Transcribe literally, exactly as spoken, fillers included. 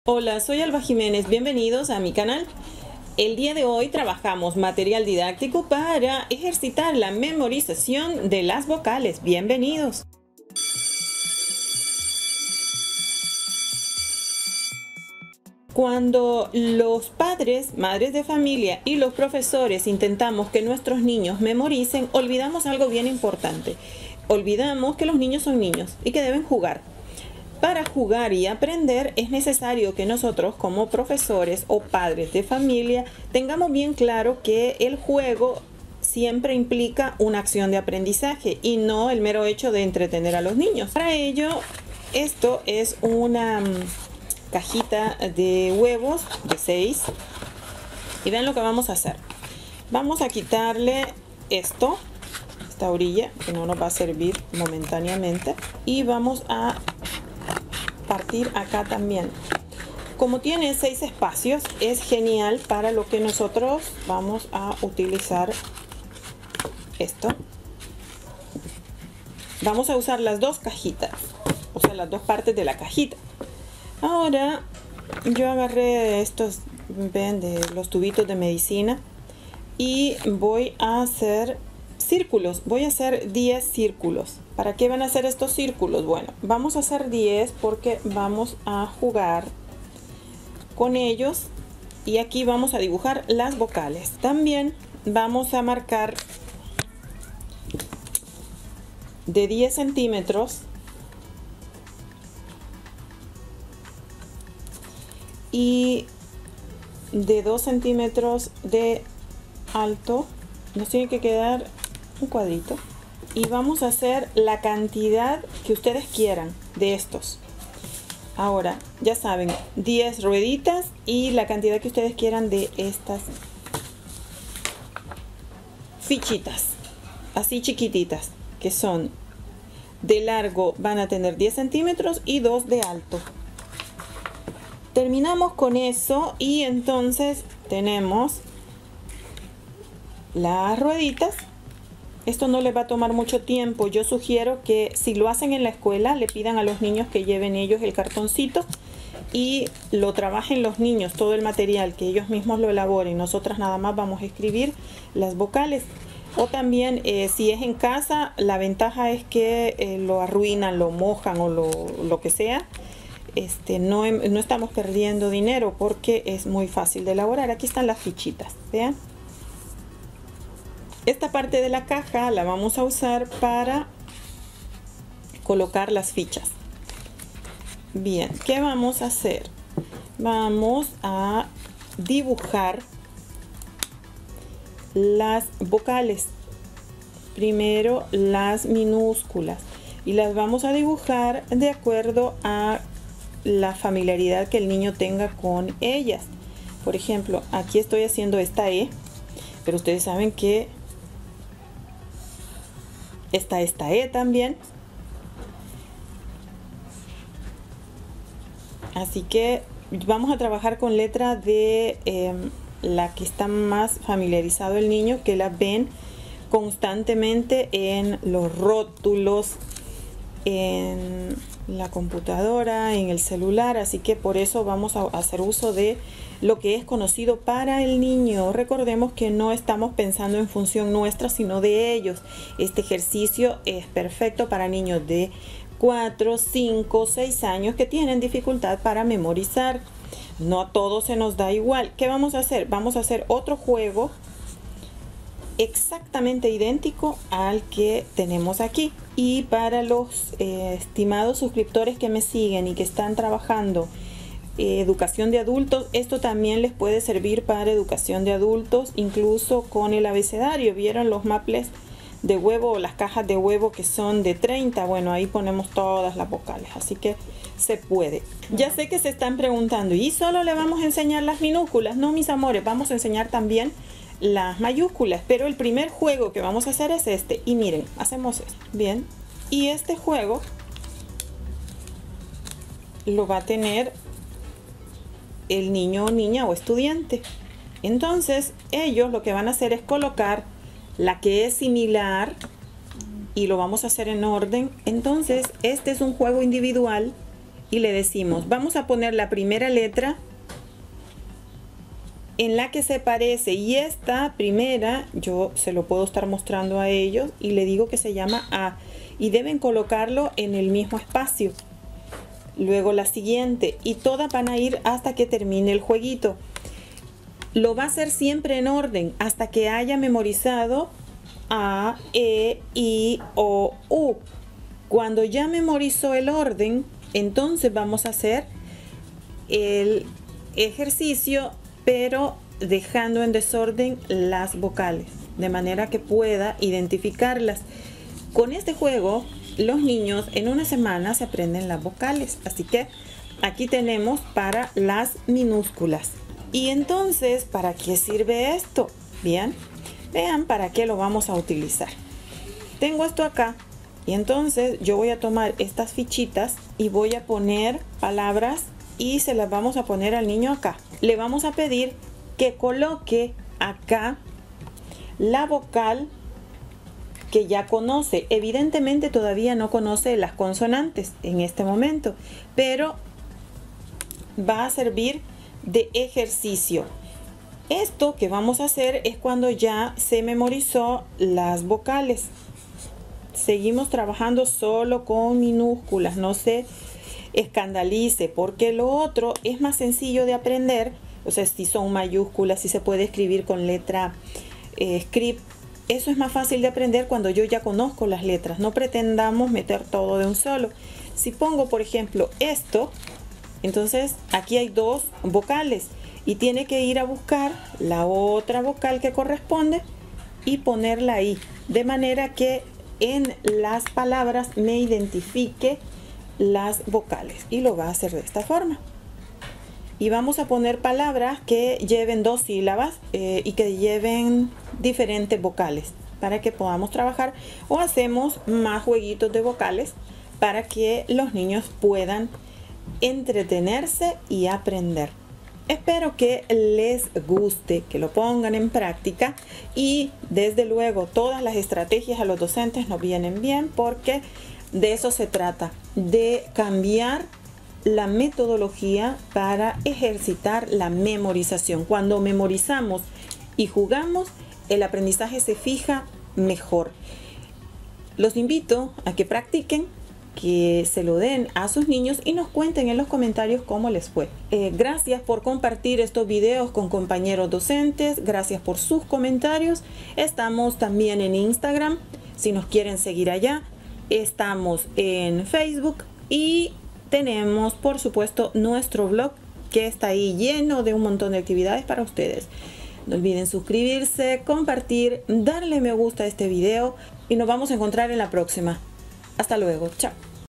Hola, soy Alba Jiménez, bienvenidos a mi canal. El día de hoy trabajamos material didáctico para ejercitar la memorización de las vocales. Bienvenidos. Cuando los padres, madres de familia y los profesores intentamos que nuestros niños memoricen, olvidamos algo bien importante. Olvidamos que los niños son niños y que deben jugar. Para jugar y aprender es necesario que nosotros como profesores o padres de familia tengamos bien claro que el juego siempre implica una acción de aprendizaje y no el mero hecho de entretener a los niños. Para ello, esto es una cajita de huevos de seis y vean lo que vamos a hacer. Vamos a quitarle esto, esta orilla que no nos va a servir momentáneamente, y vamos a partir acá también. Como tiene seis espacios, es genial para lo que nosotros vamos a utilizar esto. Vamos a usar las dos cajitas, o sea, las dos partes de la cajita. Ahora yo agarré estos, ven, de los tubitos de medicina y voy a hacer círculos. Voy a hacer diez círculos. ¿Para qué van a hacer estos círculos? Bueno, vamos a hacer diez porque vamos a jugar con ellos y aquí vamos a dibujar las vocales. También vamos a marcar de diez centímetros y de dos centímetros de alto. Nos tiene que quedar un cuadrito y vamos a hacer la cantidad que ustedes quieran de estos. Ahora ya saben, diez rueditas y la cantidad que ustedes quieran de estas fichitas así chiquititas, que son de largo, van a tener diez centímetros y dos de alto. Terminamos con eso y entonces tenemos las rueditas. Esto no les va a tomar mucho tiempo. Yo sugiero que si lo hacen en la escuela, le pidan a los niños que lleven ellos el cartoncito y lo trabajen los niños, todo el material, que ellos mismos lo elaboren. Nosotras nada más vamos a escribir las vocales. O también, eh, si es en casa, la ventaja es que eh, lo arruinan, lo mojan o lo, lo que sea. Este, no, no estamos perdiendo dinero porque es muy fácil de elaborar. Aquí están las fichitas, vean. Esta parte de la caja la vamos a usar para colocar las fichas. Bien, ¿qué vamos a hacer? Vamos a dibujar las vocales. Primero las minúsculas y las vamos a dibujar de acuerdo a la familiaridad que el niño tenga con ellas. Por ejemplo, aquí estoy haciendo esta E, pero ustedes saben que está esta E también. Así que vamos a trabajar con letra de eh, la que está más familiarizado el niño, que la ven constantemente en los rótulos, en la computadora, en el celular. Así que por eso vamos a hacer uso de lo que es conocido para el niño. Recordemos que no estamos pensando en función nuestra, sino de ellos. Este ejercicio es perfecto para niños de cuatro, cinco, seis años que tienen dificultad para memorizar. No a todos se nos da igual. ¿Qué vamos a hacer? Vamos a hacer otro juego exactamente idéntico al que tenemos aquí. Y para los eh, estimados suscriptores que me siguen y que están trabajando eh, educación de adultos, esto también les puede servir para educación de adultos, incluso con el abecedario. ¿Vieron los maples de huevo o las cajas de huevo que son de treinta? Bueno, ahí ponemos todas las vocales, así que se puede. Ya sé que se están preguntando, ¿y solo le vamos a enseñar las minúsculas? No, mis amores, vamos a enseñar también las mayúsculas, pero el primer juego que vamos a hacer es este. Y miren, hacemos esto, bien, y este juego lo va a tener el niño o niña o estudiante. Entonces ellos lo que van a hacer es colocar la que es similar y lo vamos a hacer en orden. Entonces este es un juego individual y le decimos, vamos a poner la primera letra en la que se parece, y esta primera yo se lo puedo estar mostrando a ellos y le digo que se llama A y deben colocarlo en el mismo espacio. Luego la siguiente, y todas van a ir hasta que termine el jueguito. Lo va a hacer siempre en orden hasta que haya memorizado A, E, I, O, U. Cuando ya memorizó el orden, entonces vamos a hacer el ejercicio, pero dejando en desorden las vocales, de manera que pueda identificarlas. Con este juego, los niños en una semana se aprenden las vocales. Así que aquí tenemos para las minúsculas. Y entonces, ¿para qué sirve esto? Bien, vean para qué lo vamos a utilizar. Tengo esto acá. Y entonces yo voy a tomar estas fichitas y voy a poner palabras y se las vamos a poner al niño acá. Le vamos a pedir que coloque acá la vocal que ya conoce. Evidentemente todavía no conoce las consonantes en este momento, pero va a servir de ejercicio. Esto que vamos a hacer es cuando ya se memorizó las vocales. Seguimos trabajando solo con minúsculas, no se escandalice, porque lo otro es más sencillo de aprender. O sea, si son mayúsculas, si se puede escribir con letra eh, script, eso es más fácil de aprender cuando yo ya conozco las letras. No pretendamos meter todo de un solo. Si pongo, por ejemplo, esto, entonces aquí hay dos vocales y tiene que ir a buscar la otra vocal que corresponde y ponerla ahí, de manera que en las palabras me identifique las vocales, y lo va a hacer de esta forma. Y vamos a poner palabras que lleven dos sílabas eh, y que lleven diferentes vocales para que podamos trabajar, o hacemos más jueguitos de vocales para que los niños puedan entretenerse y aprender. Espero que les guste, que lo pongan en práctica, y desde luego todas las estrategias a los docentes nos vienen bien, porque de eso se trata, de cambiar la metodología para ejercitar la memorización. Cuando memorizamos y jugamos, el aprendizaje se fija mejor. Los invito a que practiquen, que se lo den a sus niños y nos cuenten en los comentarios cómo les fue. Eh, gracias por compartir estos videos con compañeros docentes, gracias por sus comentarios. Estamos también en Instagram, si nos quieren seguir allá. Estamos en Facebook y tenemos, por supuesto, nuestro blog, que está ahí lleno de un montón de actividades para ustedes. No olviden suscribirse, compartir, darle me gusta a este video y nos vamos a encontrar en la próxima. Hasta luego, chao.